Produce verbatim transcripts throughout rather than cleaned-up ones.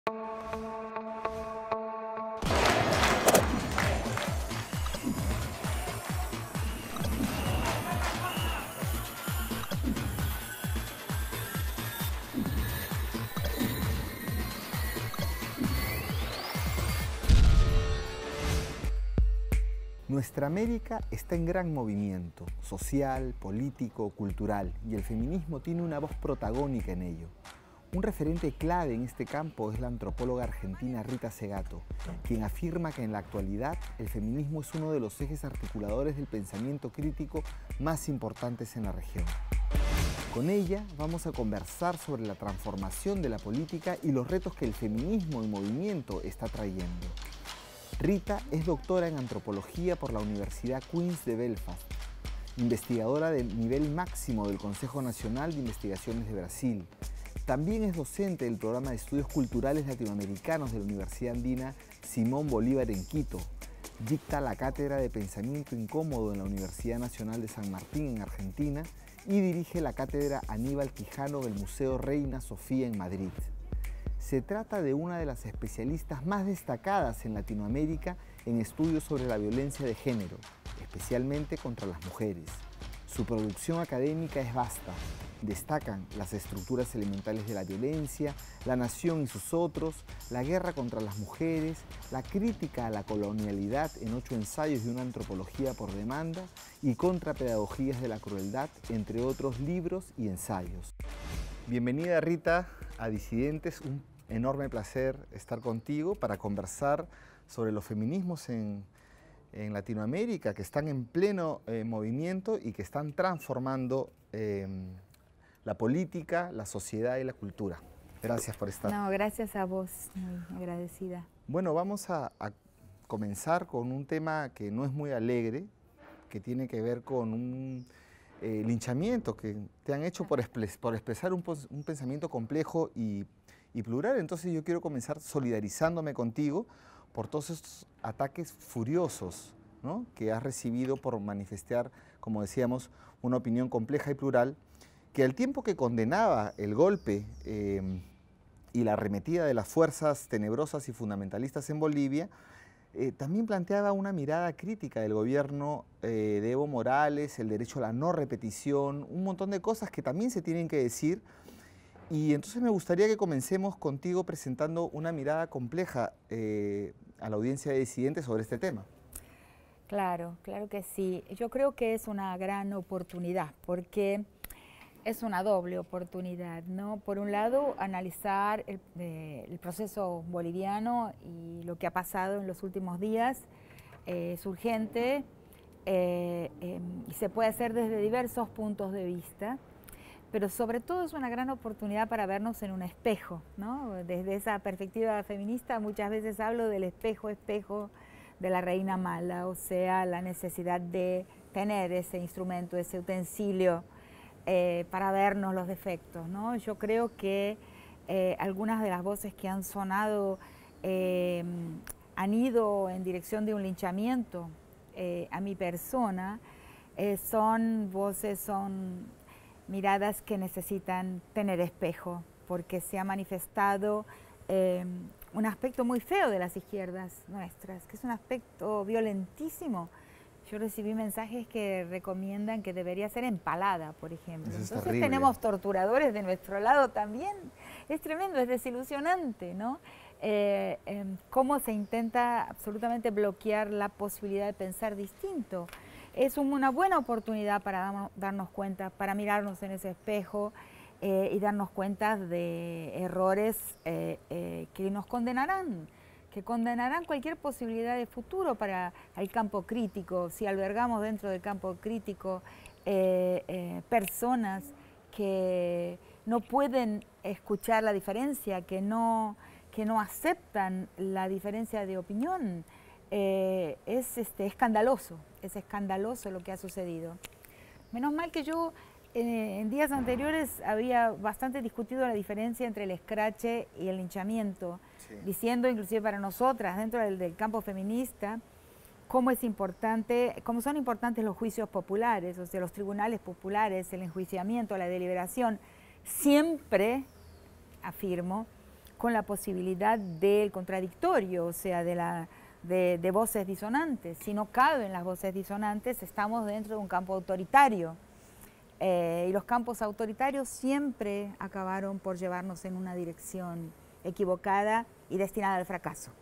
Nuestra América está en gran movimiento, social, político, cultural, y el feminismo tiene una voz protagónica en ello. Un referente clave en este campo es la antropóloga argentina Rita Segato, quien afirma que en la actualidad el feminismo es uno de los ejes articuladores del pensamiento crítico más importantes en la región. Con ella vamos a conversar sobre la transformación de la política y los retos que el feminismo en movimiento está trayendo. Rita es doctora en antropología por la Universidad Queen's de Belfast, investigadora de nivel máximo del Consejo Nacional de Investigaciones de Brasil. También es docente del programa de estudios culturales latinoamericanos de la Universidad Andina Simón Bolívar en Quito. Dicta la cátedra de Pensamiento Incómodo en la Universidad Nacional de San Martín en Argentina y dirige la cátedra Aníbal Quijano del Museo Reina Sofía en Madrid. Se trata de una de las especialistas más destacadas en Latinoamérica en estudios sobre la violencia de género, especialmente contra las mujeres. Su producción académica es vasta. Destacan las estructuras elementales de la violencia, La nación y sus otros, la guerra contra las mujeres, la crítica a la colonialidad en ocho ensayos de una antropología por demanda y contrapedagogías de la crueldad, entre otros libros y ensayos. Bienvenida, Rita, a Disidentes. Un enorme placer estar contigo para conversar sobre los feminismos en, en Latinoamérica, que están en pleno eh, movimiento y que están transformando eh, la política, la sociedad y la cultura. Gracias por estar. No, gracias a vos, muy agradecida. Bueno, vamos a, a comenzar con un tema que no es muy alegre, que tiene que ver con un eh, linchamiento que te han hecho por, expres, por expresar un, un pensamiento complejo y y plural. Entonces yo quiero comenzar solidarizándome contigo por todos estos ataques furiosos, ¿no?, que has recibido por manifestar, como decíamos, una opinión compleja y plural, que al tiempo que condenaba el golpe eh, y la arremetida de las fuerzas tenebrosas y fundamentalistas en Bolivia, eh, también planteaba una mirada crítica del gobierno eh, de Evo Morales, el derecho a la no repetición, un montón de cosas que también se tienen que decir. Y entonces me gustaría que comencemos contigo presentando una mirada compleja eh, a la audiencia de Disidentes sobre este tema. Claro, claro que sí. Yo creo que es una gran oportunidad, porque es una doble oportunidad, ¿no? Por un lado, analizar el, eh, el proceso boliviano y lo que ha pasado en los últimos días. Eh, es urgente eh, eh, y se puede hacer desde diversos puntos de vista. Pero sobre todo es una gran oportunidad para vernos en un espejo, ¿no? Desde esa perspectiva feminista muchas veces hablo del espejo, espejo de la reina mala, o sea, la necesidad de tener ese instrumento, ese utensilio eh, para vernos los defectos, ¿no? Yo creo que eh, algunas de las voces que han sonado eh, han ido en dirección de un linchamiento eh, a mi persona, eh, son voces, son miradas que necesitan tener espejo, porque se ha manifestado eh, un aspecto muy feo de las izquierdas nuestras, que es un aspecto violentísimo. Yo recibí mensajes que recomiendan que debería ser empalada, por ejemplo. Eso es Entonces terrible. Tenemos torturadores de nuestro lado también. Es tremendo, es desilusionante, ¿no? Eh, eh, cómo se intenta absolutamente bloquear la posibilidad de pensar distinto. Es una buena oportunidad para darnos cuenta, para mirarnos en ese espejo eh, y darnos cuenta de errores eh, eh, que nos condenarán, que condenarán cualquier posibilidad de futuro para el campo crítico. Si albergamos dentro del campo crítico eh, eh, personas que no pueden escuchar la diferencia, que no, que no aceptan la diferencia de opinión, Eh, es este, escandaloso, es escandaloso lo que ha sucedido. Menos mal que yo eh, en días anteriores había bastante discutido la diferencia entre el escrache y el linchamiento, sí, diciendo inclusive para nosotras dentro del, del campo feminista cómo es importante, cómo son importantes los juicios populares, o sea, los tribunales populares, el enjuiciamiento, la deliberación, siempre, afirmo, con la posibilidad del contradictorio, o sea, de, la, de, de voces disonantes. Si no caben las voces disonantes, estamos dentro de un campo autoritario. Eh, y los campos autoritarios siempre acabaron por llevarnos en una dirección equivocada y destinada al fracaso.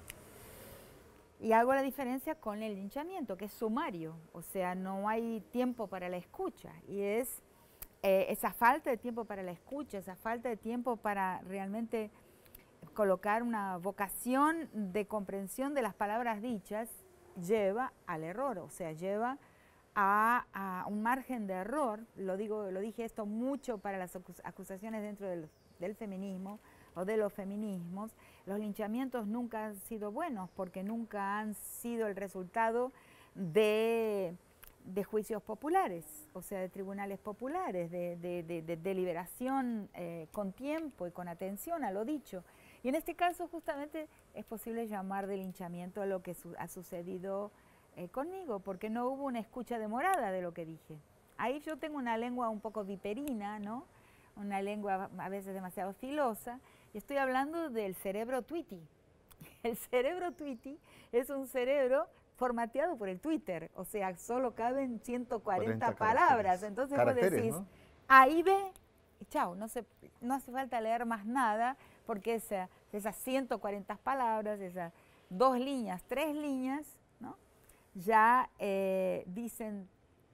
Y hago la diferencia con el linchamiento, que es sumario, o sea, no hay tiempo para la escucha. Y es eh, esa falta de tiempo para la escucha, esa falta de tiempo para realmente colocar una vocación de comprensión de las palabras dichas, lleva al error, o sea, lleva a, a un margen de error. Lo, digo, lo dije esto mucho para las acusaciones dentro del, del feminismo, o de los feminismos. Los linchamientos nunca han sido buenos porque nunca han sido el resultado de, de juicios populares, o sea, de tribunales populares, de, de, de, de deliberación eh, con tiempo y con atención a lo dicho. Y en este caso justamente es posible llamar de linchamiento a lo que su, ha sucedido eh, conmigo, porque no hubo una escucha demorada de lo que dije. Ahí yo tengo una lengua un poco viperina, ¿no? Una lengua a veces demasiado filosa, y estoy hablando del cerebro Tweety. El cerebro Tweety es un cerebro formateado por el Twitter, o sea, solo caben ciento cuarenta palabras. Entonces vos decís, ¿no? A y B, y chao, no, se, no hace falta leer más nada, porque esa, esas ciento cuarenta palabras, esas dos líneas, tres líneas, ¿no? Ya eh, dicen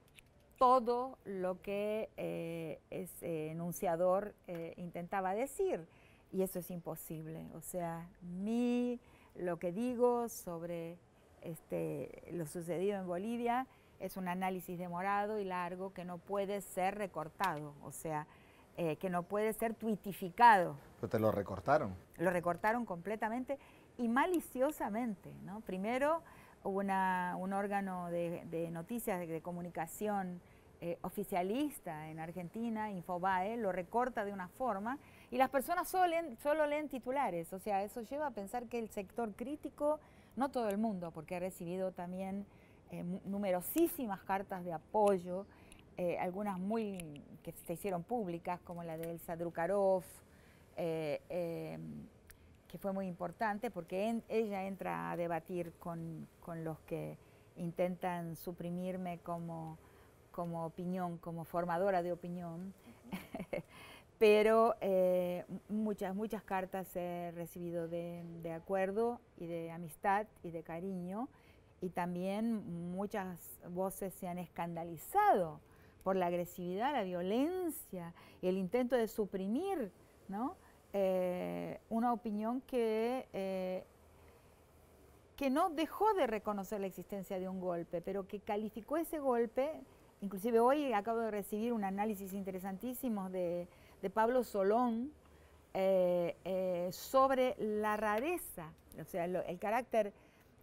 todo lo que eh, ese enunciador eh, intentaba decir, y eso es imposible. O sea, mi, lo que digo sobre este, lo sucedido en Bolivia es un análisis demorado y largo que no puede ser recortado, o sea, eh, que no puede ser tuitificado. Pero te lo recortaron. Lo recortaron completamente y maliciosamente, ¿no? Primero, una, un órgano de, de noticias, de, de comunicación eh, oficialista en Argentina, Infobae, lo recorta de una forma y las personas solo leen, solo leen titulares. O sea, eso lleva a pensar que el sector crítico, no todo el mundo, porque he recibido también eh, numerosísimas cartas de apoyo, eh, algunas muy que se hicieron públicas, como la de Elsa Drukarov, eh, eh, que fue muy importante porque en, ella entra a debatir con, con los que intentan suprimirme como, como opinión, como formadora de opinión. Pero eh, muchas, muchas cartas he recibido de, de acuerdo y de amistad y de cariño, y también muchas voces se han escandalizado por la agresividad, la violencia y el intento de suprimir, ¿no? Eh, una opinión que, eh, que no dejó de reconocer la existencia de un golpe, pero que calificó ese golpe. Inclusive hoy acabo de recibir un análisis interesantísimo de, de Pablo Solón eh, eh, sobre la rareza, o sea, lo, el carácter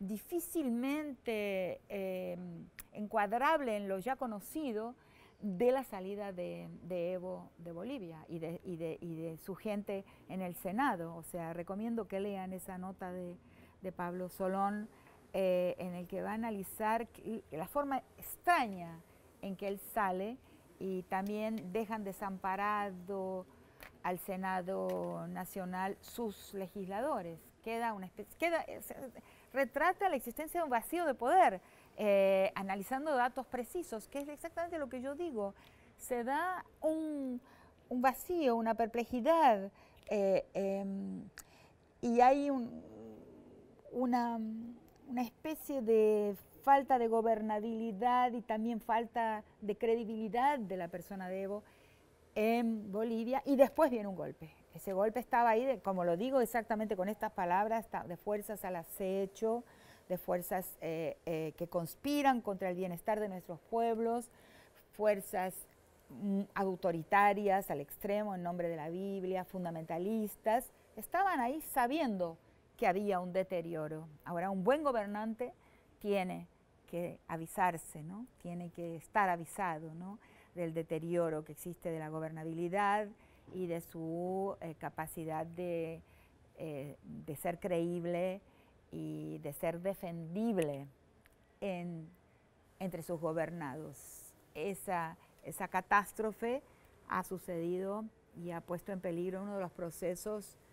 difícilmente eh, encuadrable en lo ya conocido de la salida de, de Evo de Bolivia y de, y, de, y de su gente en el Senado. O sea, recomiendo que lean esa nota de, de Pablo Solón, eh, en el que va a analizar la forma extraña en que él sale, y también dejan desamparado al Senado Nacional sus legisladores. Queda una especie, queda, retrata la existencia de un vacío de poder, eh, analizando datos precisos, que es exactamente lo que yo digo. Se da un, un vacío, una perplejidad, eh, eh, y hay un, una, una especie de falta de gobernabilidad y también falta de credibilidad de la persona de Evo en Bolivia, y después viene un golpe. Ese golpe estaba ahí, de, como lo digo exactamente con estas palabras, de fuerzas al acecho, de fuerzas eh, eh, que conspiran contra el bienestar de nuestros pueblos, fuerzas mm, autoritarias al extremo en nombre de la Biblia, fundamentalistas, estaban ahí sabiendo que había un deterioro. Ahora, un buen gobernante tiene que avisarse, ¿no? Tiene que estar avisado, ¿no?, del deterioro que existe de la gobernabilidad y de su eh, capacidad de, eh, de ser creíble y de ser defendible en, entre sus gobernados. Esa, esa catástrofe ha sucedido y ha puesto en peligro uno de los procesos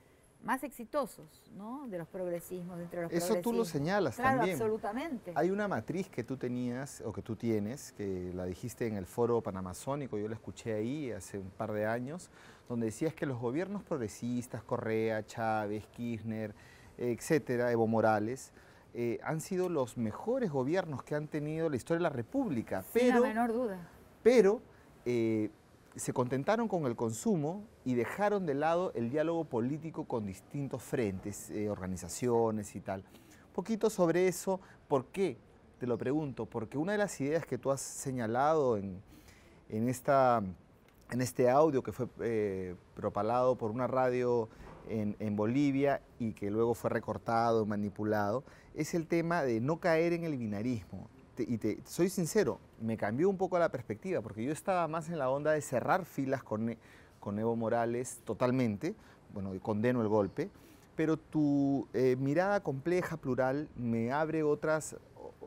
más exitosos, ¿no?, de los progresismos, entre los Eso progresismos. tú lo señalas claro, también. Absolutamente. Hay una matriz que tú tenías, o que tú tienes, que la dijiste en el foro panamazónico, yo la escuché ahí hace un par de años, donde decías que los gobiernos progresistas, Correa, Chávez, Kirchner, etcétera, Evo Morales, eh, han sido los mejores gobiernos que han tenido la historia de la República. Sin pero, la menor duda. Pero eh, se contentaron con el consumo y dejaron de lado el diálogo político con distintos frentes, eh, organizaciones y tal. Un poquito sobre eso, ¿por qué? Te lo pregunto, porque una de las ideas que tú has señalado en, en, esta, en este audio que fue eh, propalado por una radio en, en Bolivia y que luego fue recortado, manipulado, es el tema de no caer en el binarismo. Te, y te soy sincero, me cambió un poco la perspectiva, porque yo estaba más en la onda de cerrar filas con, con Evo Morales totalmente, bueno, condeno el golpe, pero tu eh, mirada compleja, plural, me abre otras,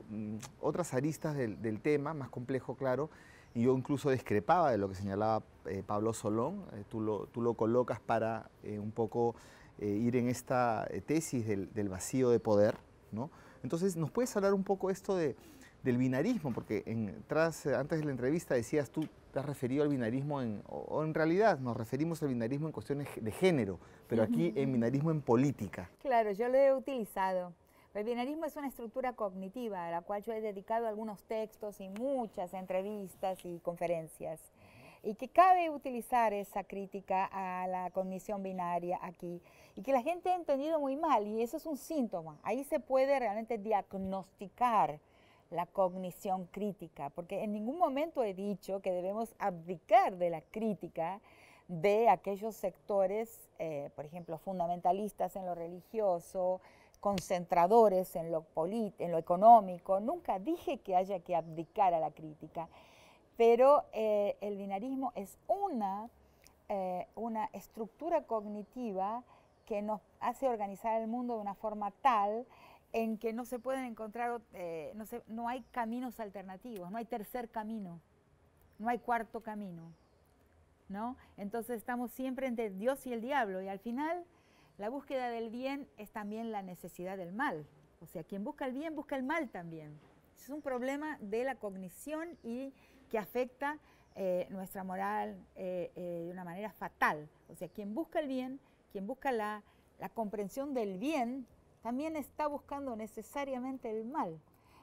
otras aristas del, del tema, más complejo, claro, y yo incluso discrepaba de lo que señalaba eh, Pablo Solón, eh, tú, lo, tú lo colocas para eh, un poco eh, ir en esta tesis del, del vacío de poder, ¿no? Entonces, ¿nos puedes hablar un poco esto de del binarismo? Porque en, tras, antes de la entrevista decías, tú te has referido al binarismo, en, o, o en realidad nos referimos al binarismo en cuestiones de género, pero aquí en binarismo en política. Claro, yo lo he utilizado. El binarismo es una estructura cognitiva a la cual yo he dedicado algunos textos y muchas entrevistas y conferencias. Y que cabe utilizar esa crítica a la cognición binaria aquí. Y que la gente ha entendido muy mal, y eso es un síntoma. Ahí se puede realmente diagnosticar la cognición crítica, porque en ningún momento he dicho que debemos abdicar de la crítica de aquellos sectores, eh, por ejemplo, fundamentalistas en lo religioso, concentradores en lo, en lo económico. Nunca dije que haya que abdicar a la crítica, pero eh, el binarismo es una, eh, una estructura cognitiva que nos hace organizar el mundo de una forma tal en que no se pueden encontrar, eh, no, se, no hay caminos alternativos, no hay tercer camino, no hay cuarto camino, ¿no? Entonces estamos siempre entre Dios y el diablo, y al final la búsqueda del bien es también la necesidad del mal. O sea, quien busca el bien busca el mal también. Es un problema de la cognición y que afecta eh, nuestra moral eh, eh, de una manera fatal. O sea, quien busca el bien, quien busca la, la comprensión del bien, también está buscando necesariamente el mal.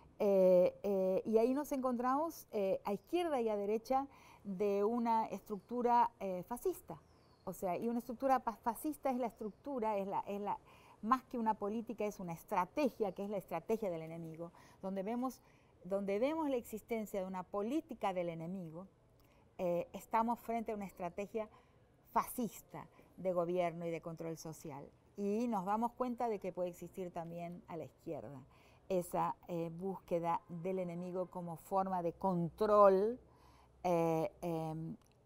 Eh, eh, y ahí nos encontramos eh, a izquierda y a derecha de una estructura eh, fascista. O sea, y una estructura fascista es la estructura, es la, es la, más que una política, es una estrategia, que es la estrategia del enemigo, donde vemos, donde vemos la existencia de una política del enemigo, eh, estamos frente a una estrategia fascista de gobierno y de control social. Y nos damos cuenta de que puede existir también a la izquierda esa eh, búsqueda del enemigo como forma de control eh, eh,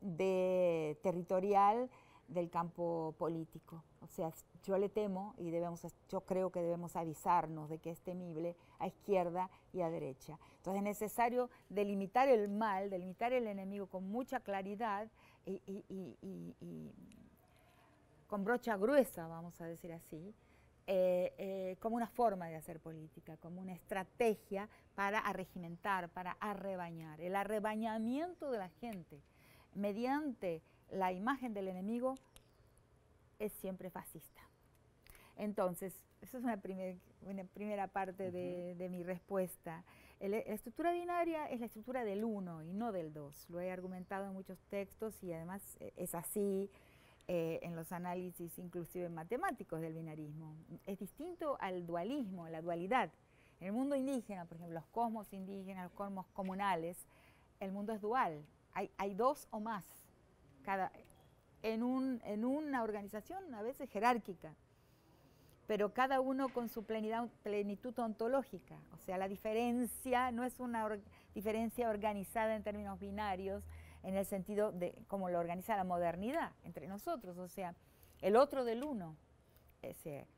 de, territorial del campo político. O sea, yo le temo y debemos, yo creo que debemos avisarnos de que es temible a izquierda y a derecha. Entonces es necesario delimitar el mal, delimitar el enemigo con mucha claridad y, y, y, y, y con brocha gruesa, vamos a decir así, eh, eh, como una forma de hacer política, como una estrategia para arregimentar, para arrebañar. El arrebañamiento de la gente mediante la imagen del enemigo es siempre fascista. Entonces, esa es una, primer, una primera parte de, de mi respuesta. El, la estructura binaria es la estructura del uno y no del dos. Lo he argumentado en muchos textos y además es así. Eh, en los análisis inclusive matemáticos del binarismo. Es distinto al dualismo, a la dualidad. En el mundo indígena, por ejemplo, los cosmos indígenas, los cosmos comunales, el mundo es dual. Hay, hay dos o más cada, en, un, en una organización a veces jerárquica, pero cada uno con su plenidad, plenitud ontológica. O sea, la diferencia no es una or, diferencia organizada en términos binarios, en el sentido de cómo lo organiza la modernidad entre nosotros, o sea, el otro del uno, ese,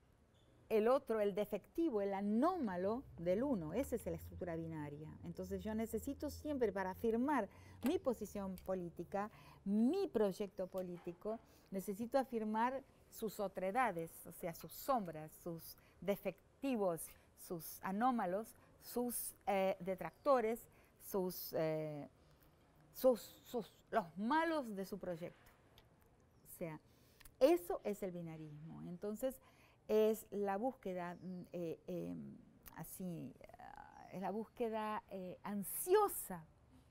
el otro, el defectivo, el anómalo del uno, esa es la estructura binaria. Entonces yo necesito siempre, para afirmar mi posición política, mi proyecto político, necesito afirmar sus otredades, o sea, sus sombras, sus defectivos, sus anómalos, sus eh, detractores, sus, eh, sus, sus, los malos de su proyecto. O sea, eso es el binarismo. Entonces, es la búsqueda, eh, eh, así, es la búsqueda eh, ansiosa,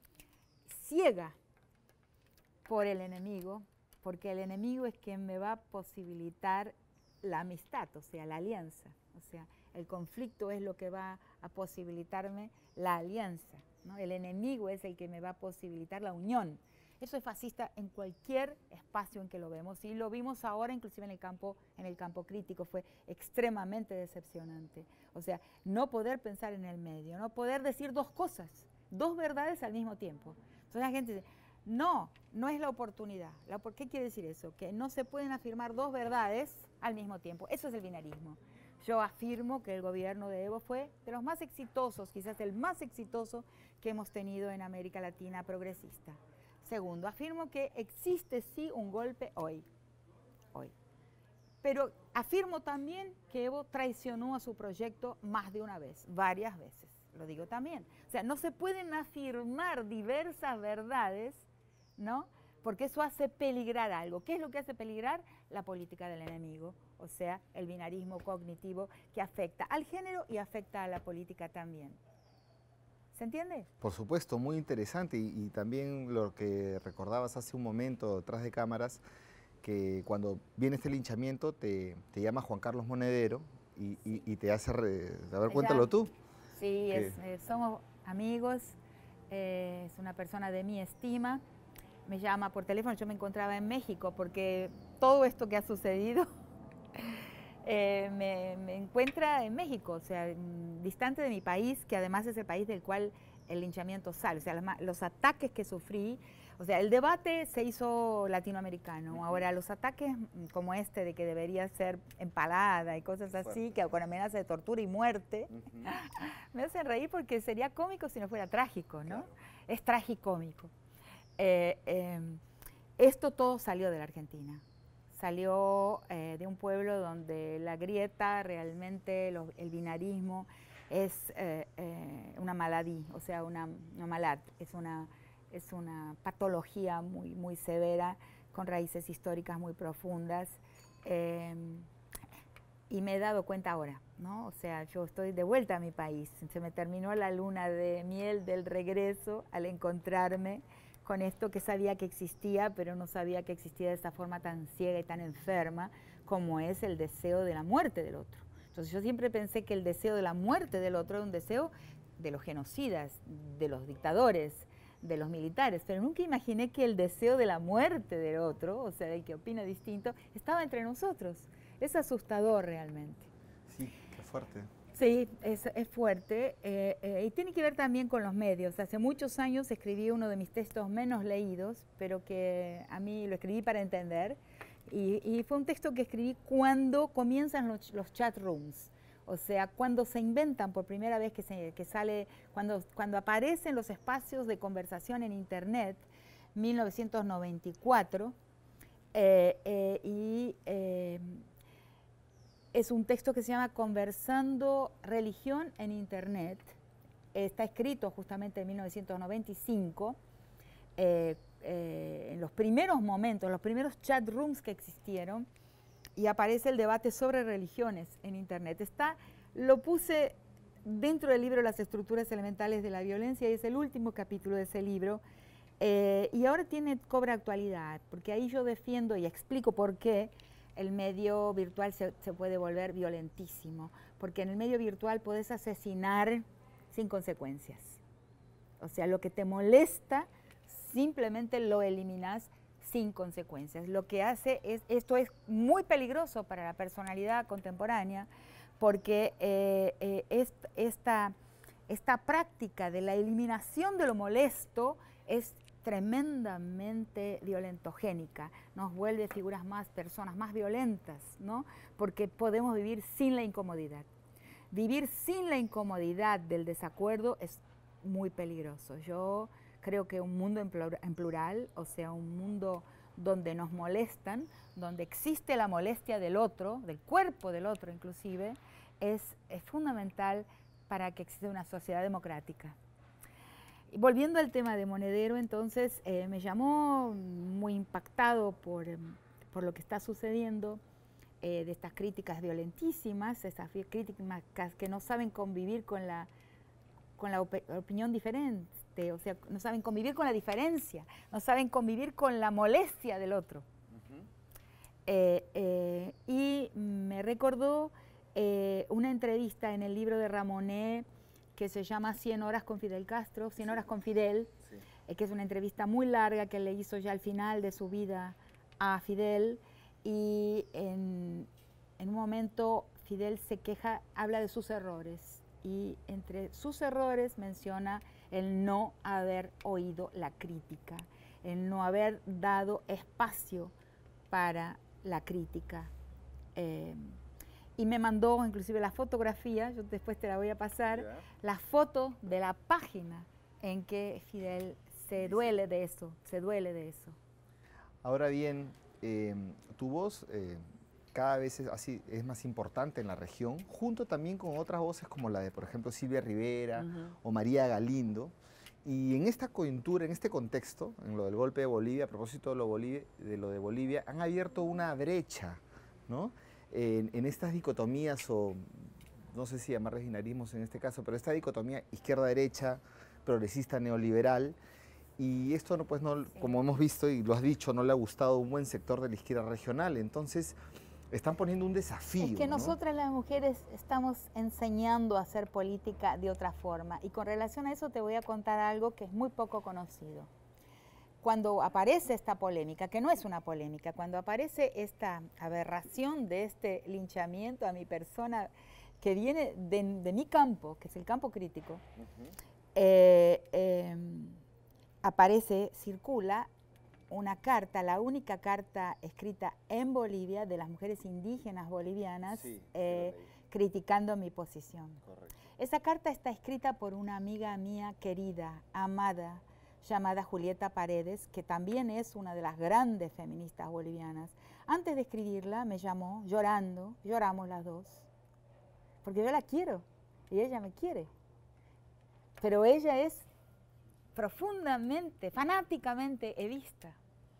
ciega por el enemigo, porque el enemigo es quien me va a posibilitar la amistad, o sea, la alianza. O sea, el conflicto es lo que va a posibilitarme la alianza, ¿no? El enemigo es el que me va a posibilitar la unión. Eso es fascista en cualquier espacio en que lo vemos, y lo vimos ahora inclusive en el campo, en el campo crítico. Fue extremadamente decepcionante. O sea, no poder pensar en el medio, no poder decir dos cosas, dos verdades al mismo tiempo. Entonces la gente dice, no, no es la oportunidad. La, ¿Qué quiere decir eso? Que no se pueden afirmar dos verdades al mismo tiempo. Eso es el binarismo. Yo afirmo que el gobierno de Evo fue de los más exitosos, quizás el más exitoso que hemos tenido en América Latina progresista. Segundo, afirmo que existe sí un golpe hoy, hoy. Pero afirmo también que Evo traicionó a su proyecto más de una vez, varias veces, lo digo también. O sea, no se pueden afirmar diversas verdades, ¿no? Porque eso hace peligrar algo. ¿Qué es lo que hace peligrar? La política del enemigo, o sea, el binarismo cognitivo que afecta al género y afecta a la política también. ¿Se entiende? Por supuesto, muy interesante, y, y también lo que recordabas hace un momento detrás de cámaras, que cuando viene este linchamiento te, te llama Juan Carlos Monedero y, y, y te hace, re, a ver, cuéntalo tú. Sí, es, eh, somos amigos, eh, es una persona de mi estima, me llama por teléfono. Yo me encontraba en México porque todo esto que ha sucedido Eh, me, me encuentra en México, o sea, distante de mi país, que además es el país del cual el linchamiento sale, o sea, los, los ataques que sufrí, o sea, el debate se hizo latinoamericano. Ahora los ataques como este de que debería ser empalada y cosas así, que con amenaza de tortura y muerte, uh-huh. me hacen reír porque sería cómico si no fuera trágico, ¿no? Claro. Es tragicómico. Eh, eh, esto todo salió de la Argentina. Salió eh, de un pueblo donde la grieta, realmente lo, el binarismo es eh, eh, una maladí, o sea, una, una malad, es una, es una patología muy, muy severa, con raíces históricas muy profundas. Eh, y me he dado cuenta ahora, ¿no? O sea, yo estoy de vuelta a mi país, se me terminó la luna de miel del regreso al encontrarme con esto que sabía que existía, pero no sabía que existía de esa forma tan ciega y tan enferma como es el deseo de la muerte del otro. Entonces yo siempre pensé que el deseo de la muerte del otro era un deseo de los genocidas, de los dictadores, de los militares, pero nunca imaginé que el deseo de la muerte del otro, o sea, del que opina distinto, estaba entre nosotros. Es asustador realmente. Sí, qué fuerte. Sí, es, es fuerte eh, eh, y tiene que ver también con los medios. Hace muchos años escribí uno de mis textos menos leídos, pero que a mí lo escribí para entender, y, y fue un texto que escribí cuando comienzan los, los chat rooms, o sea, cuando se inventan por primera vez que, se, que sale, cuando, cuando aparecen los espacios de conversación en Internet, mil novecientos noventa y cuatro, eh, eh, y... Eh, es un texto que se llama Conversando Religión en Internet. Está escrito justamente en mil novecientos noventa y cinco, eh, eh, en los primeros momentos, los primeros chat rooms que existieron, y aparece el debate sobre religiones en Internet. Está, lo puse dentro del libro Las estructuras elementales de la violencia, y es el último capítulo de ese libro, eh, y ahora tiene, cobra actualidad, porque ahí yo defiendo y explico por qué el medio virtual se, se puede volver violentísimo, porque en el medio virtual puedes asesinar sin consecuencias. O sea, lo que te molesta, simplemente lo eliminas sin consecuencias. Lo que hace es, esto es muy peligroso para la personalidad contemporánea, porque eh, eh, es, esta, esta práctica de la eliminación de lo molesto es tremendamente violentogénica, nos vuelve figuras más, personas más violentas, ¿no? Porque podemos vivir sin la incomodidad. Vivir sin la incomodidad del desacuerdo es muy peligroso. Yo creo que un mundo en plural, o sea, un mundo donde nos molestan, donde existe la molestia del otro, del cuerpo del otro inclusive, es, es fundamental para que exista una sociedad democrática. Y volviendo al tema de Monedero, entonces eh, me llamó muy impactado por, por lo que está sucediendo, eh, de estas críticas violentísimas, estas críticas que no saben convivir con la, con la op opinión diferente, o sea, no saben convivir con la diferencia, no saben convivir con la molestia del otro. Uh-huh. eh, eh, y me recordó eh, una entrevista en el libro de Ramonet que se llama cien horas con Fidel Castro, cien horas con Fidel, sí. eh, que es una entrevista muy larga que le hizo ya al final de su vida a Fidel, y en, en un momento Fidel se queja, habla de sus errores, y entre sus errores menciona el no haber oído la crítica, el no haber dado espacio para la crítica. Eh, y me mandó inclusive la fotografía, yo después te la voy a pasar, yeah. la foto de la página en que Fidel se duele de eso, se duele de eso. Ahora bien, eh, tu voz eh, cada vez es, así, es más importante en la región, junto también con otras voces como la de, por ejemplo, Silvia Rivera uh-huh. o María Galindo. Y en esta coyuntura, en este contexto, en lo del golpe de Bolivia, a propósito de lo, Bolivia, de, lo de Bolivia, han abierto una brecha, ¿no? En, en estas dicotomías, o no sé si llamarles binarismos en este caso, pero esta dicotomía izquierda-derecha, progresista, neoliberal, y esto, no, pues no, como hemos visto y lo has dicho, no le ha gustado a un buen sector de la izquierda regional. Entonces, están poniendo un desafío. Es que ¿no? nosotras las mujeres estamos enseñando a hacer política de otra forma. Y con relación a eso te voy a contar algo que es muy poco conocido. Cuando aparece esta polémica, que no es una polémica, cuando aparece esta aberración de este linchamiento a mi persona que viene de, de mi campo, que es el campo crítico, uh-huh. eh, eh, aparece, circula una carta, la única carta escrita en Bolivia de las mujeres indígenas bolivianas, sí, eh, criticando mi posición. Correcto. Esa carta está escrita por una amiga mía querida, amada, llamada Julieta Paredes, que también es una de las grandes feministas bolivianas. Antes de escribirla me llamó llorando, lloramos las dos, porque yo la quiero y ella me quiere. Pero ella es profundamente, fanáticamente evista.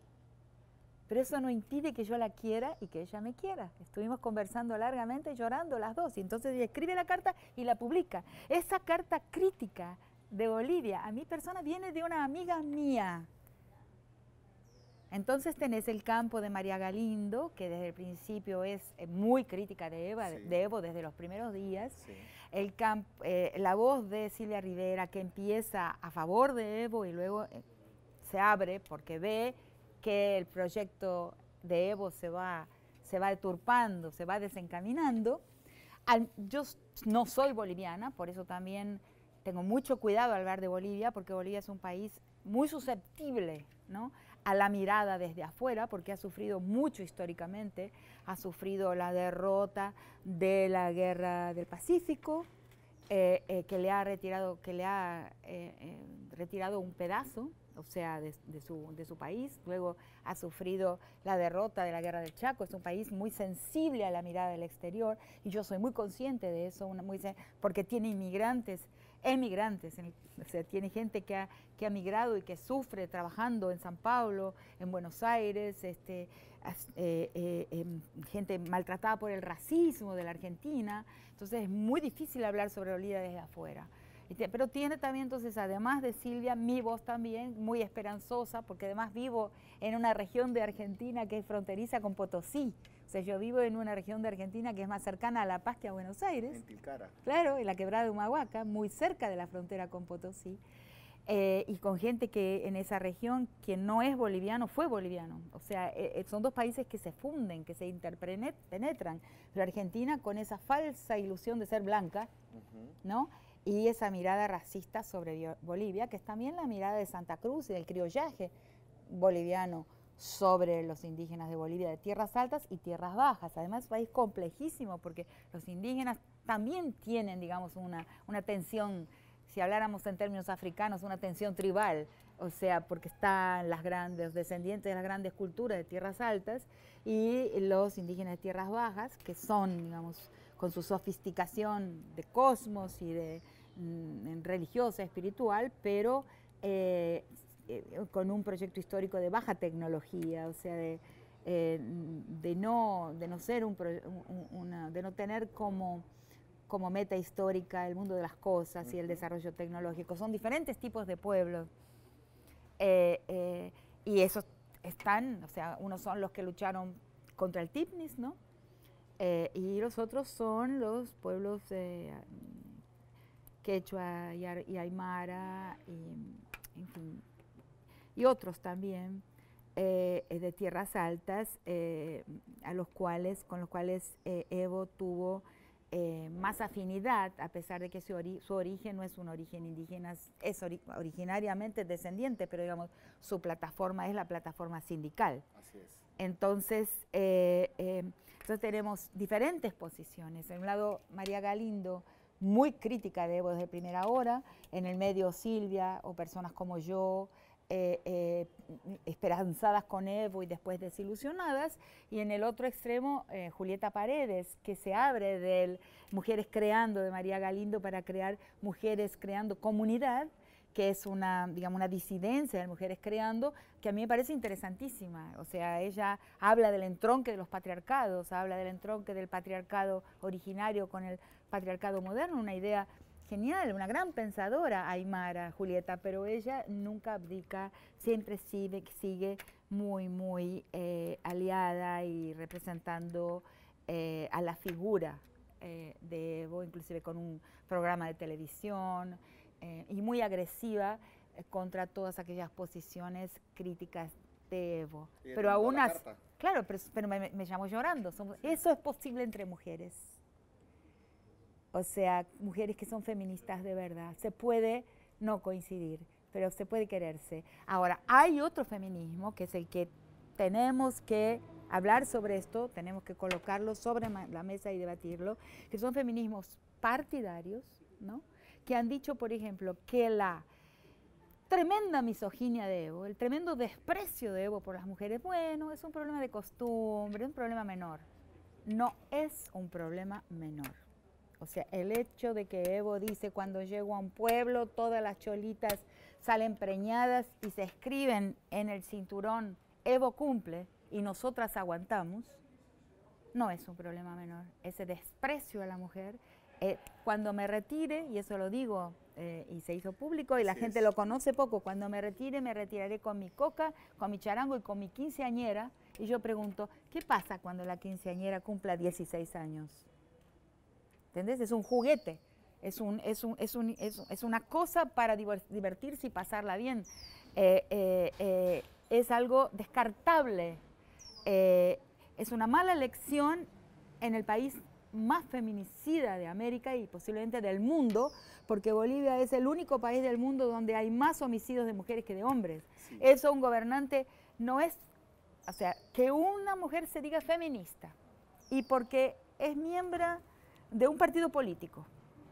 Pero eso no impide que yo la quiera y que ella me quiera. Estuvimos conversando largamente, llorando las dos, y entonces ella escribe la carta y la publica. Esa carta crítica de Bolivia a mi persona viene de una amiga mía. Entonces tenés el campo de María Galindo, que desde el principio es muy crítica de, Eva, sí. de Evo desde los primeros días. Sí. El camp, eh, la voz de Silvia Rivera, que empieza a favor de Evo y luego eh, se abre porque ve que el proyecto de Evo se va, se va deturpando, se va desencaminando. Al, yo no soy boliviana, por eso también tengo mucho cuidado al hablar de Bolivia, porque Bolivia es un país muy susceptible, ¿no?, a la mirada desde afuera, porque ha sufrido mucho históricamente, ha sufrido la derrota de la Guerra del Pacífico, eh, eh, que le ha retirado, que le ha eh, eh, retirado un pedazo, o sea, de, de, su, de su país. Luego ha sufrido la derrota de la Guerra del Chaco. Es un país muy sensible a la mirada del exterior, y yo soy muy consciente de eso, una, muy, porque tiene inmigrantes, emigrantes, o sea, tiene gente que ha, que ha migrado y que sufre trabajando en San Pablo, en Buenos Aires, este, eh, eh, eh, gente maltratada por el racismo de la Argentina. Entonces es muy difícil hablar sobre Bolivia desde afuera. Pero tiene también, entonces, además de Silvia, mi voz también, muy esperanzosa, porque además vivo en una región de Argentina que es fronteriza con Potosí. O sea, yo vivo en una región de Argentina que es más cercana a La Paz que a Buenos Aires. En Tilcara. Claro, en la quebrada de Humahuaca, muy cerca de la frontera con Potosí. Eh, y con gente que en esa región, quien no es boliviano, fue boliviano. O sea, eh, son dos países que se funden, que se interpenetran. Pero Argentina con esa falsa ilusión de ser blanca, uh-huh. ¿no?, y esa mirada racista sobre Bolivia, que es también la mirada de Santa Cruz y del criollaje boliviano sobre los indígenas de Bolivia, de tierras altas y tierras bajas. Además es un país complejísimo, porque los indígenas también tienen, digamos, una, una tensión, si habláramos en términos africanos, una tensión tribal. o sea, porque están las grandes, los descendientes de las grandes culturas de tierras altas y los indígenas de tierras bajas, que son, digamos, con su sofisticación de cosmos y de mm, religiosa, espiritual, pero eh, eh, con un proyecto histórico de baja tecnología, o sea, de, eh, de, no, de no ser un, un, una, de no tener como como meta histórica el mundo de las cosas y el desarrollo tecnológico. Son diferentes tipos de pueblos. Eh, eh, y esos están, o sea, unos son los que lucharon contra el Tipnis, ¿no? Eh, y los otros son los pueblos eh, quechua y, y aymara, y, en fin, y otros también eh, de tierras altas, eh, a los cuales, con los cuales eh, Evo tuvo Eh, más afinidad, a pesar de que su, ori su origen no es un origen indígena, es ori originariamente descendiente, pero digamos, su plataforma es la plataforma sindical. Así es. Entonces, eh, eh, entonces tenemos diferentes posiciones. En un lado, María Galindo, muy crítica de Evo desde primera hora, en el medio Silvia o personas como yo, Eh, eh, esperanzadas con Evo y después desilusionadas, y en el otro extremo eh, Julieta Paredes, que se abre del Mujeres Creando de María Galindo para crear Mujeres Creando Comunidad, que es una, digamos, una disidencia de Mujeres Creando, que a mí me parece interesantísima. O sea, ella habla del entronque de los patriarcados, habla del entronque del patriarcado originario con el patriarcado moderno, una idea genial, una gran pensadora, Aymara, Julieta, pero ella nunca abdica, siempre sigue, sigue muy, muy eh, aliada y representando eh, a la figura eh, de Evo, inclusive con un programa de televisión, eh, y muy agresiva eh, contra todas aquellas posiciones críticas de Evo. Pero aún así, claro, pero, pero me, me llamo llorando, somos, eso es posible entre mujeres. O sea, mujeres que son feministas de verdad. Se puede no coincidir, pero se puede quererse. Ahora, hay otro feminismo, que es el que tenemos que hablar sobre esto, tenemos que colocarlo sobre la mesa y debatirlo, que son feminismos partidarios, ¿no? Que han dicho, por ejemplo, que la tremenda misoginia de Evo, el tremendo desprecio de Evo por las mujeres, bueno, es un problema de costumbre, un problema menor. No es un problema menor. O sea, el hecho de que Evo dice, cuando llego a un pueblo, todas las cholitas salen preñadas y se escriben en el cinturón, Evo cumple y nosotras aguantamos, no es un problema menor. Ese desprecio a la mujer, eh, cuando me retire, y eso lo digo, eh, y se hizo público, y la Así gente es. Lo conoce poco, cuando me retire, me retiraré con mi coca, con mi charango y con mi quinceañera, y yo pregunto, ¿qué pasa cuando la quinceañera cumpla dieciséis años? ¿Entendés? Es un juguete, es, un, es, un, es, un, es, es una cosa para divertirse y pasarla bien. Eh, eh, eh, es algo descartable. Eh, es una mala elección en el país más feminicida de América y posiblemente del mundo, porque Bolivia es el único país del mundo donde hay más homicidios de mujeres que de hombres. Sí. Eso un gobernante no es, o sea, que una mujer se diga feminista y porque es miembro de un partido político,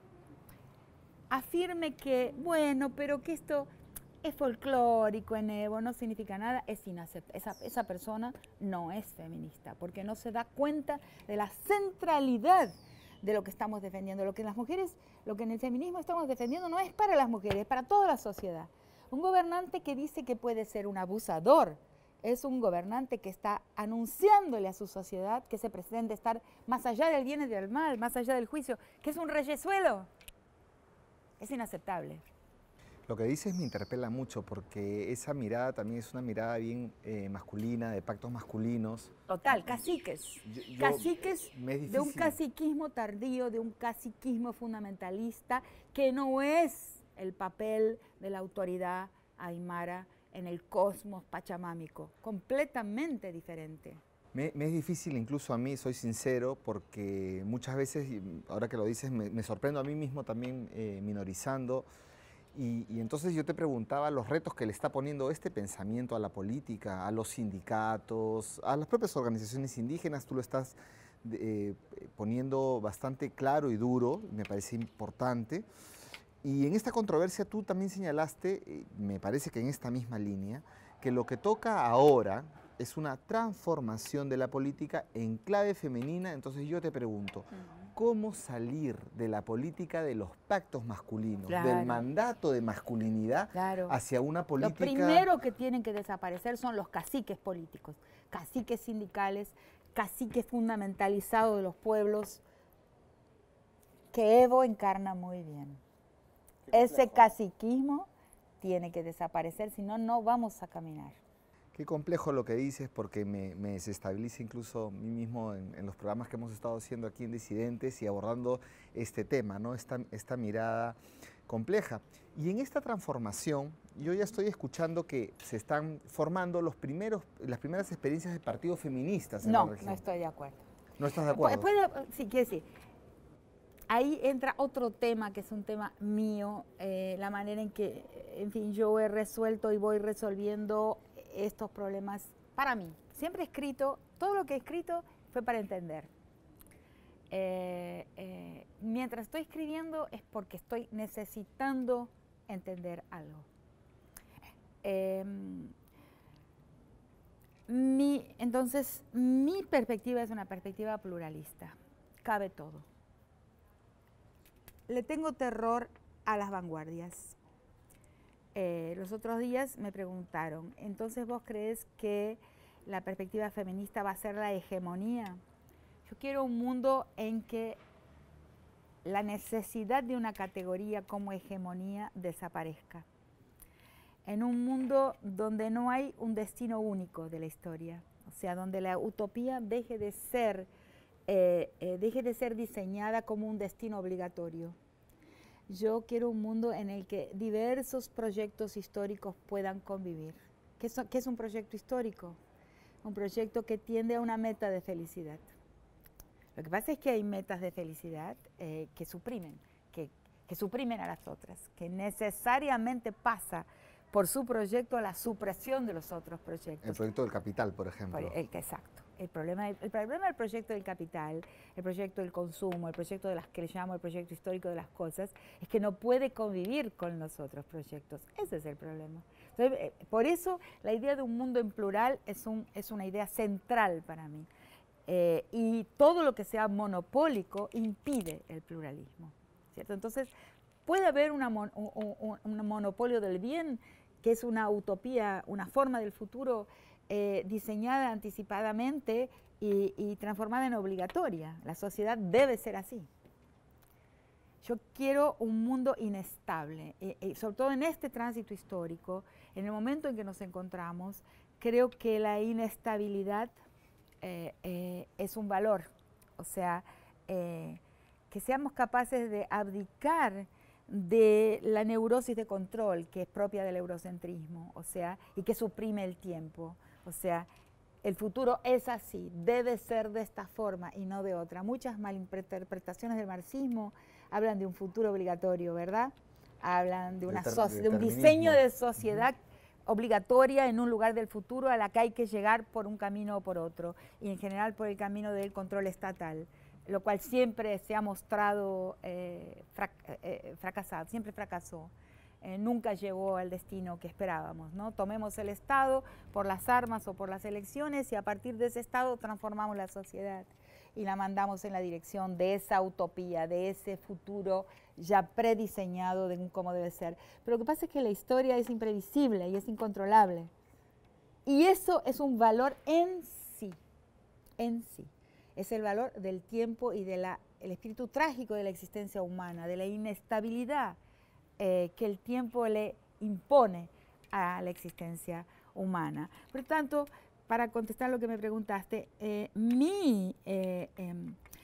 afirme que, bueno, pero que esto es folclórico en Evo, no significa nada, es inaceptable. Esa, esa persona no es feminista, porque no se da cuenta de la centralidad de lo que estamos defendiendo. Lo que las mujeres, lo que en el feminismo estamos defendiendo no es para las mujeres, es para toda la sociedad. Un gobernante que dice que puede ser un abusador, es un gobernante que está anunciándole a su sociedad que se pretende estar más allá del bien y del mal, más allá del juicio, que es un reyesuelo. Es inaceptable. Lo que dices me interpela mucho porque esa mirada también es una mirada bien eh, masculina, de pactos masculinos. Total, caciques. Yo, yo, caciques de un caciquismo tardío, de un caciquismo fundamentalista, que no es el papel de la autoridad aymara en el cosmos pachamámico, completamente diferente. Me, me es difícil incluso a mí, soy sincero, porque muchas veces, ahora que lo dices, me, me sorprendo a mí mismo también eh, minorizando. Y, y entonces yo te preguntaba los retos que le está poniendo este pensamiento a la política, a los sindicatos, a las propias organizaciones indígenas. Tú lo estás eh, poniendo bastante claro y duro, me parece importante. Y en esta controversia tú también señalaste, eh, me parece que en esta misma línea, que lo que toca ahora es una transformación de la política en clave femenina. Entonces yo te pregunto, ¿cómo salir de la política de los pactos masculinos, Claro. del mandato de masculinidad, Claro. hacia una política? Lo primero que tienen que desaparecer son los caciques políticos, caciques sindicales, caciques fundamentalizados de los pueblos, que Evo encarna muy bien. Ese caciquismo tiene que desaparecer, si no, no vamos a caminar. Qué complejo lo que dices, porque me, me desestabiliza incluso a mí mismo en, en los programas que hemos estado haciendo aquí en Disidentes y abordando este tema, ¿no? Esta, esta mirada compleja. Y en esta transformación, yo ya estoy escuchando que se están formando los primeros, las primeras experiencias de partidos feministas en No, la región. no estoy de acuerdo. ¿No estás de acuerdo? Puede, sí, quiero decir, ahí entra otro tema que es un tema mío, eh, la manera en que, en fin, yo he resuelto y voy resolviendo estos problemas para mí. Siempre he escrito, todo lo que he escrito fue para entender. Eh, eh, mientras estoy escribiendo es porque estoy necesitando entender algo. Eh, mi, entonces, mi perspectiva es una perspectiva pluralista, cabe todo. Le tengo terror a las vanguardias. Eh, los otros días me preguntaron, ¿entonces vos crees que la perspectiva feminista va a ser la hegemonía? Yo quiero un mundo en que la necesidad de una categoría como hegemonía desaparezca. En un mundo donde no hay un destino único de la historia, o sea, donde la utopía deje de ser, eh, eh, deje de ser diseñada como un destino obligatorio. Yo quiero un mundo en el que diversos proyectos históricos puedan convivir. ¿Qué es, qué es un proyecto histórico? Un proyecto que tiende a una meta de felicidad. Lo que pasa es que hay metas de felicidad eh, que suprimen, que, que suprimen a las otras, que necesariamente pasa por su proyecto a la supresión de los otros proyectos. El proyecto del capital, por ejemplo. Por el, exacto. El problema, el problema del proyecto del capital, el proyecto del consumo, el proyecto de las que le llamo el proyecto histórico de las cosas, es que no puede convivir con los otros proyectos. Ese es el problema. Entonces, eh, por eso la idea de un mundo en plural es, un, es una idea central para mí. Eh, y todo lo que sea monopólico impide el pluralismo, ¿cierto? Entonces, puede haber una mon, un, un, un monopolio del bien, que es una utopía, una forma del futuro eh, diseñada anticipadamente y, y transformada en obligatoria. La sociedad debe ser así. Yo quiero un mundo inestable, eh, eh, sobre todo en este tránsito histórico, en el momento en que nos encontramos, creo que la inestabilidad eh, eh, es un valor, o sea, eh, que seamos capaces de abdicar de la neurosis de control que es propia del eurocentrismo, o sea, y que suprime el tiempo, o sea, el futuro es así, debe ser de esta forma y no de otra. Muchas malinterpretaciones del marxismo hablan de un futuro obligatorio, ¿verdad? Hablan de, una so de un diseño de sociedad uh-huh. obligatoria en un lugar del futuro a la que hay que llegar por un camino o por otro, y en general por el camino del control estatal, lo cual siempre se ha mostrado eh, frac eh, fracasado, siempre fracasó. Eh, nunca llegó al destino que esperábamos, ¿no? Tomemos el Estado por las armas o por las elecciones y a partir de ese Estado transformamos la sociedad y la mandamos en la dirección de esa utopía, de ese futuro ya prediseñado de cómo debe ser. Pero lo que pasa es que la historia es imprevisible y es incontrolable. Y eso es un valor en sí, en sí. Es el valor del tiempo y del espíritu trágico de la existencia humana, de la inestabilidad eh, que el tiempo le impone a la existencia humana. Por tanto, para contestar lo que me preguntaste, eh, mi, eh, eh,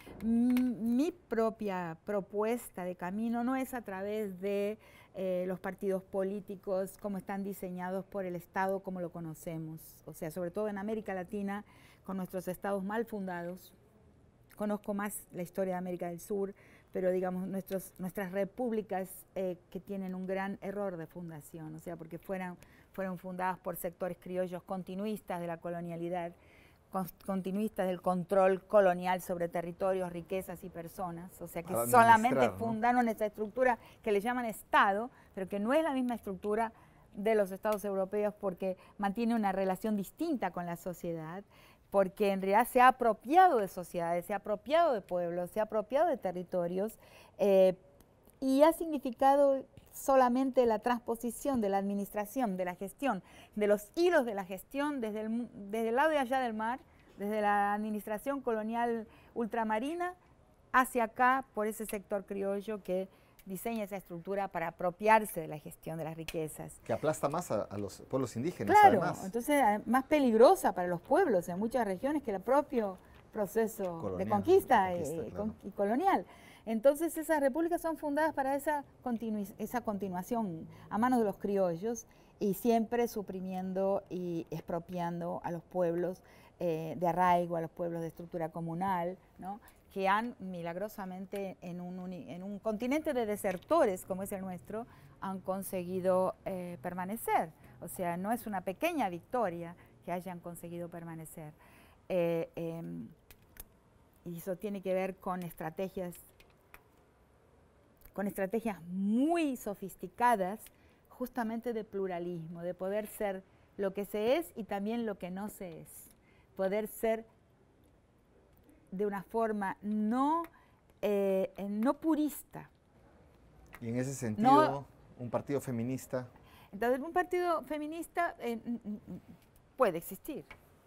mi propia propuesta de camino no es a través de eh, los partidos políticos como están diseñados por el Estado como lo conocemos, o sea, sobre todo en América Latina, con nuestros estados mal fundados. Conozco más la historia de América del Sur, pero digamos nuestros, nuestras repúblicas eh, que tienen un gran error de fundación, o sea, porque fueran, fueron fundadas por sectores criollos continuistas de la colonialidad, continuistas del control colonial sobre territorios, riquezas y personas, o sea que Para solamente ¿no? fundaron esa estructura que le llaman Estado, pero que no es la misma estructura de los Estados europeos porque mantiene una relación distinta con la sociedad, porque en realidad se ha apropiado de sociedades, se ha apropiado de pueblos, se ha apropiado de territorios eh, y ha significado solamente la transposición de la administración, de la gestión, de los hilos de la gestión desde el, desde el lado de allá del mar, desde la administración colonial ultramarina hacia acá por ese sector criollo que diseña esa estructura para apropiarse de la gestión de las riquezas. Que aplasta más a, a los pueblos indígenas, claro, además. Entonces más peligrosa para los pueblos en muchas regiones que el propio proceso colonial, de conquista, de conquista y, claro. y colonial. Entonces esas repúblicas son fundadas para esa, continu esa continuación a manos de los criollos y siempre suprimiendo y expropiando a los pueblos eh, de arraigo, a los pueblos de estructura comunal, ¿no? que han milagrosamente en un, en un continente de desertores como es el nuestro, han conseguido eh, permanecer. O sea, no es una pequeña victoria que hayan conseguido permanecer. Eh, eh, y eso tiene que ver con estrategias con estrategias muy sofisticadas, justamente de pluralismo, de poder ser lo que se es y también lo que no se es. Poder ser de una forma no, eh, no purista. Y en ese sentido, no, un partido feminista... Entonces, un partido feminista eh, puede existir.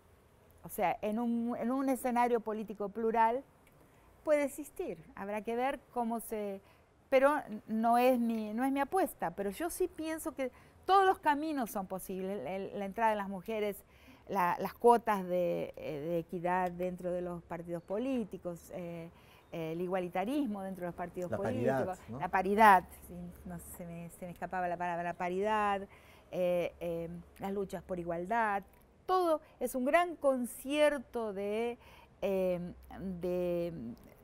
O sea, en un, en un escenario político plural puede existir. Habrá que ver cómo se... Pero no es, mi, no es mi apuesta, pero yo sí pienso que todos los caminos son posibles, el, la entrada de las mujeres, la, las cuotas de, de equidad dentro de los partidos políticos, eh, el igualitarismo dentro de los partidos la políticos, paridad, ¿no? la paridad, sí, no, se, me, se me escapaba la palabra paridad, eh, eh, las luchas por igualdad, todo es un gran concierto de... Eh, de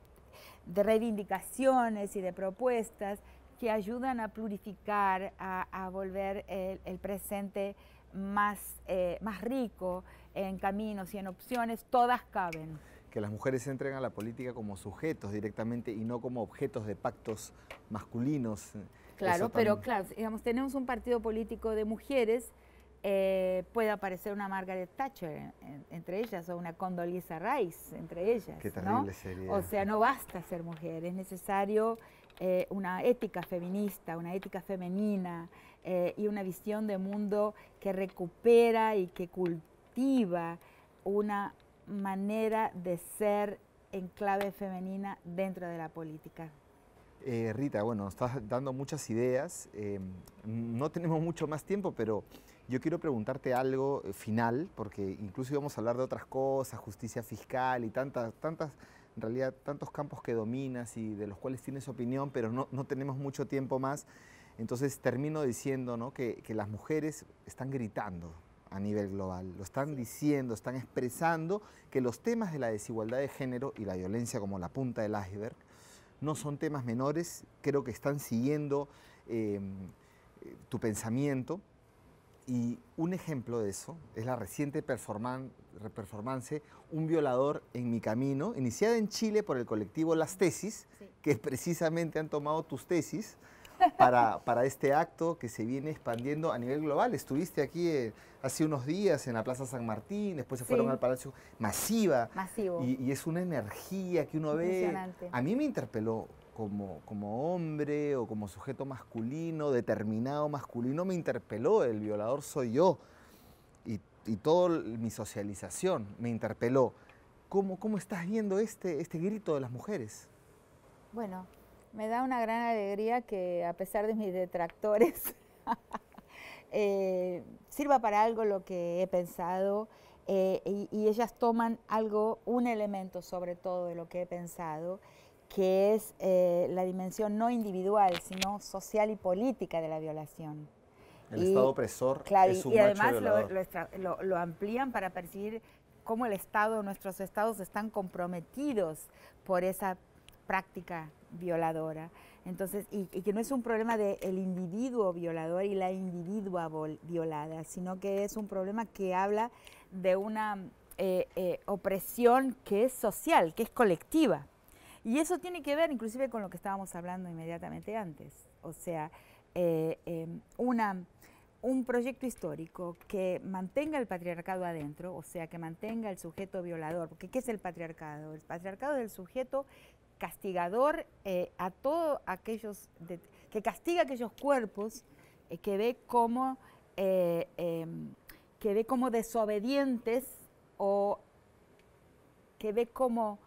de reivindicaciones y de propuestas que ayudan a plurificar, a, a volver el, el presente más, eh, más rico en caminos y en opciones, todas caben. Que las mujeres entren a la política como sujetos directamente y no como objetos de pactos masculinos. Claro, pero claro, digamos, tenemos un partido político de mujeres, Eh, puede aparecer una Margaret Thatcher en, entre ellas o una Condoleezza Rice entre ellas. Qué terrible ¿no? sería. O sea, no basta ser mujer, es necesario eh, una ética feminista, una ética femenina eh, y una visión de mundo que recupera y que cultiva una manera de ser en clave femenina dentro de la política. Eh, Rita, bueno, estás dando muchas ideas, eh, no tenemos mucho más tiempo, pero yo quiero preguntarte algo final, porque incluso íbamos a hablar de otras cosas, justicia fiscal y tantas, tantas, en realidad, tantos campos que dominas y de los cuales tienes opinión, pero no, no tenemos mucho tiempo más. Entonces termino diciendo, ¿no?, que, que las mujeres están gritando a nivel global, lo están diciendo, están expresando que los temas de la desigualdad de género y la violencia como la punta del iceberg no son temas menores, creo que están siguiendo eh, tu pensamiento. Y un ejemplo de eso es la reciente performan performance Un violador en mi camino, iniciada en Chile por el colectivo Las Tesis, sí. que precisamente han tomado tus tesis para, para este acto que se viene expandiendo a nivel global. Estuviste aquí eh, hace unos días en la Plaza San Martín, después se sí. fueron al Palacio, masiva. Masivo. Y, y es una energía que uno ve. A mí me interpeló. Como, como hombre o como sujeto masculino, determinado masculino, me interpeló, el violador soy yo. Y, y toda mi socialización me interpeló. ¿Cómo, cómo estás viendo este, este grito de las mujeres? Bueno, me da una gran alegría que a pesar de mis detractores, eh, sirva para algo lo que he pensado eh, y, y ellas toman algo, un elemento sobre todo de lo que he pensado, que es eh, la dimensión no individual, sino social y política de la violación. El y, Estado opresor claro, es un y macho además violador. Lo, lo, lo amplían para percibir cómo el Estado, nuestros estados están comprometidos por esa práctica violadora. Entonces, y, y que no es un problema del individuo violador y la individua violada, sino que es un problema que habla de una eh, eh, opresión que es social, que es colectiva. Y eso tiene que ver inclusive con lo que estábamos hablando inmediatamente antes. O sea, eh, eh, una, un proyecto histórico que mantenga el patriarcado adentro, o sea, que mantenga el sujeto violador. Porque ¿qué es el patriarcado? El patriarcado es el sujeto castigador eh, a todos aquellos, de, que castiga aquellos cuerpos eh, que ve como, eh, eh, que ve como desobedientes o que ve como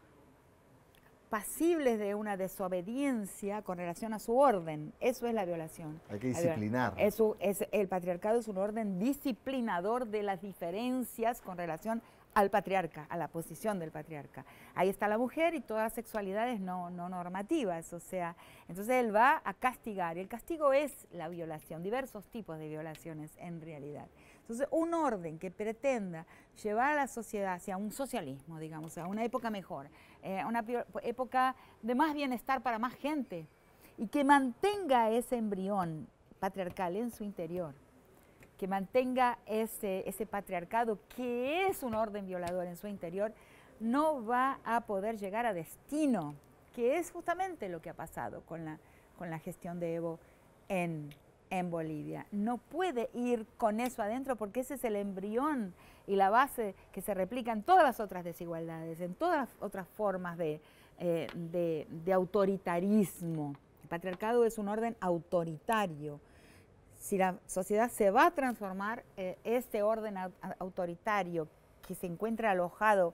pasibles de una desobediencia con relación a su orden. Eso es la violación. Hay que disciplinar. Eso es, el patriarcado es un orden disciplinador de las diferencias con relación al patriarca, a la posición del patriarca. Ahí está la mujer y todas las sexualidades no, no normativas, o sea, entonces él va a castigar, y el castigo es la violación, diversos tipos de violaciones en realidad. Entonces, un orden que pretenda llevar a la sociedad hacia un socialismo, digamos, a una época mejor, eh, una época de más bienestar para más gente, y que mantenga ese embrión patriarcal en su interior, que mantenga ese, ese patriarcado, que es un orden violador en su interior, no va a poder llegar a destino, que es justamente lo que ha pasado con la, con la gestión de Evo en, en Bolivia. No puede ir con eso adentro porque ese es el embrión y la base que se replica en todas las otras desigualdades, en todas las otras formas de, eh, de, de autoritarismo. El patriarcado es un orden autoritario. Si la sociedad se va a transformar, eh, este orden autoritario que se encuentra alojado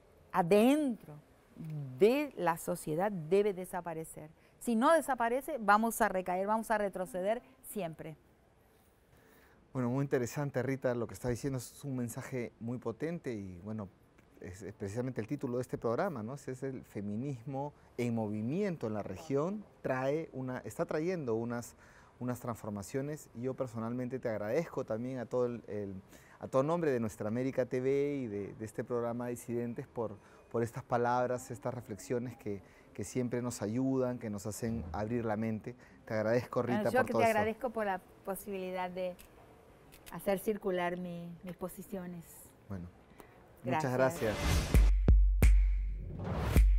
adentro de la sociedad debe desaparecer. Si no desaparece, vamos a recaer, vamos a retroceder siempre. Bueno, muy interesante, Rita, lo que está diciendo es un mensaje muy potente y bueno, es, es precisamente el título de este programa, ¿no? Ese es el feminismo en movimiento en la región, trae una, está trayendo unas unas transformaciones. Yo personalmente te agradezco también a todo, el, el, a todo nombre de Nuestra América T V y de, de este programa Disidentes por, por estas palabras, estas reflexiones que, que siempre nos ayudan, que nos hacen abrir la mente. Te agradezco, Rita, bueno, yo por que todo te eso. agradezco por la posibilidad de hacer circular mi, mis posiciones. Bueno, gracias. muchas gracias.